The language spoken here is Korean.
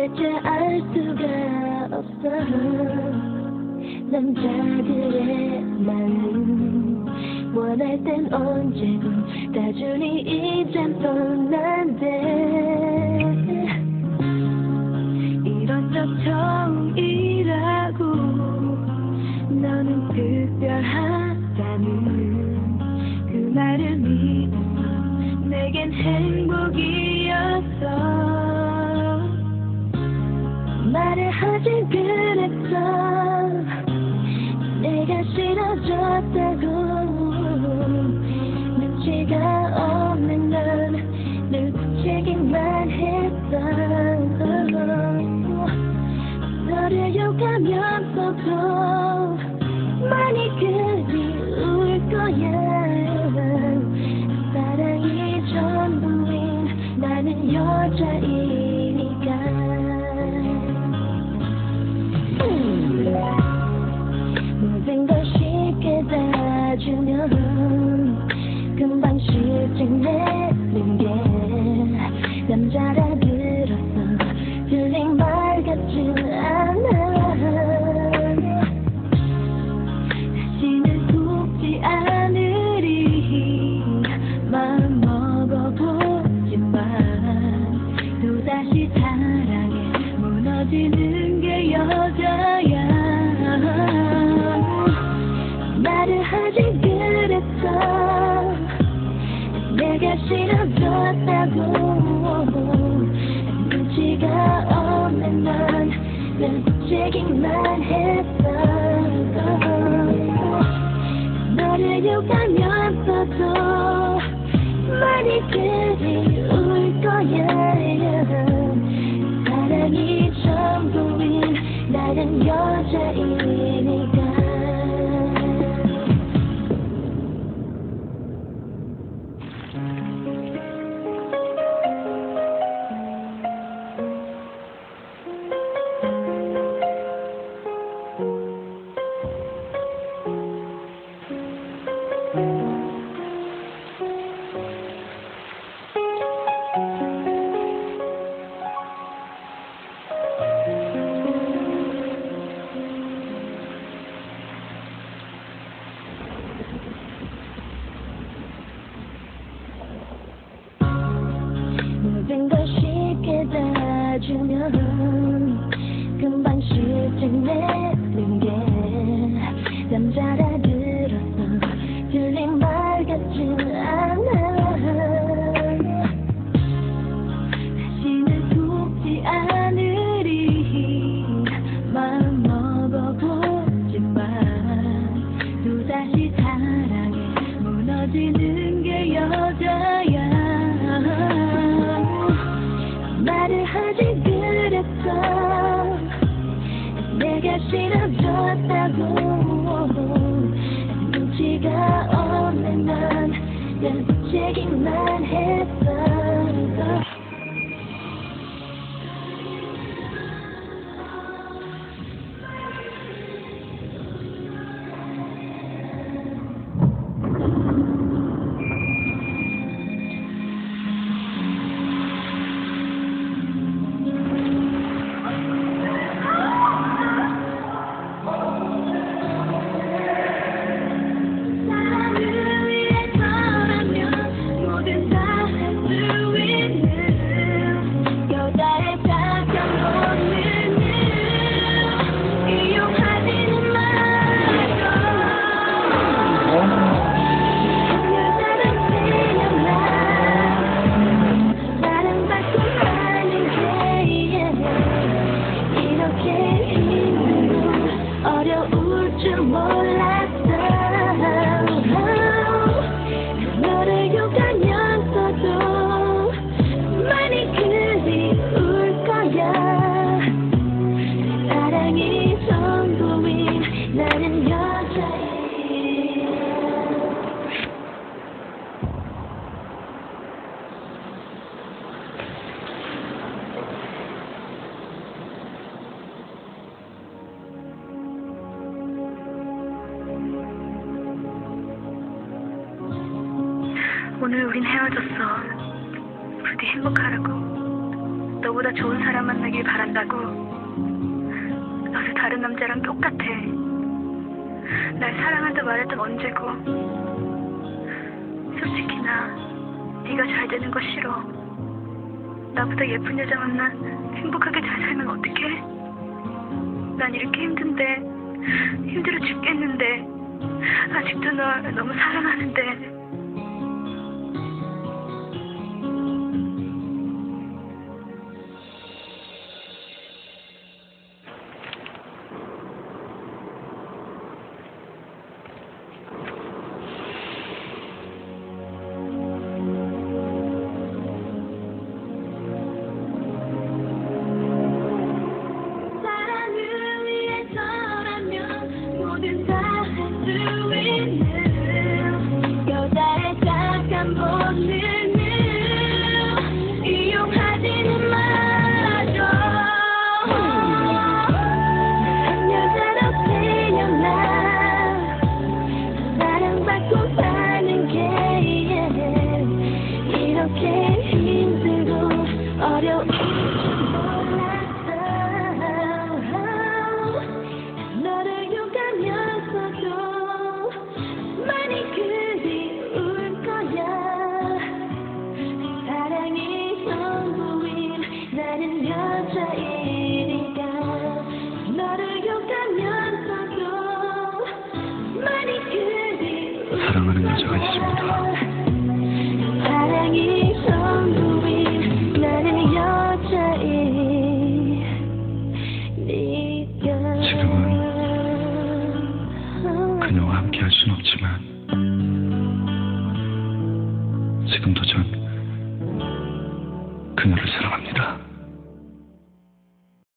대체 알 수가 없어. 남자들의 마음 원할 땐 언제고 다 주니 이젠 뻔한데 이런적 처음이라고 너는 특별하다는 그 말을 믿었어. 내겐 행복이었어. 말을 하지 그랬어. 내가 싫어졌다고. 눈치가 없는 넌 늘 부채기만 했어. 너를 욕하면서도 많이 그리울 거야. 사랑이 전부인 나는 여자이니까. 모든 걸 쉽게 다 주면 금방 실증내는 게 남자라 들었어. 틀린 말 같지 않아. 다시는 속지 않으리 마음 먹어보지만 또다시 사랑에 무너지는 게 여자야. 말을 하지 그랬어. 내가 싫어졌다고. 눈치가 없는 넌 늘 부채기만 했어. 너를 욕하면서도 많이 그리울 거야. 사랑이 전부인 나는 여자이니까. 모든 걸 쉽게 다 주면 금방 실증내는 게 남자라 들었어. 틀린 말 같지 않아. 다시는 속지 않으리 마음 먹어보지만 또다시 사랑에 무너지는 게 여자야. 말을 하지 그랬어. 내가 싫어졌다고. 눈치가 없는 넌 늘 부채기만 했어. 어려울 줄 몰랐어. 너를 욕하면서도 많이 그리울 거야. 사랑이 전부인 나는 여자이야. 오늘 우린 헤어졌어. 부디 행복하라고. 너보다 좋은 사람 만나길 바란다고. 너도 다른 남자랑 똑같아. 날 사랑한다 말했던 언제고. 솔직히 네가 잘 되는 거 싫어. 나보다 예쁜 여자 만나 행복하게 잘 살면 어떡해? 난 이렇게 힘들어 죽겠는데 아직도 널 너무 사랑하는데.